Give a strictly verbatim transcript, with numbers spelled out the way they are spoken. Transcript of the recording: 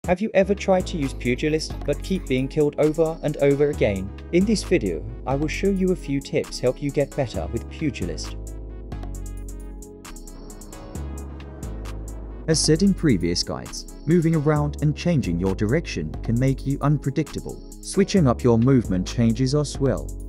Have you ever tried to use Pugilist but keep being killed over and over again? In this video, I will show you a few tips help you get better with Pugilist. As said in previous guides, moving around and changing your direction can make you unpredictable. Switching up your movement changes as well.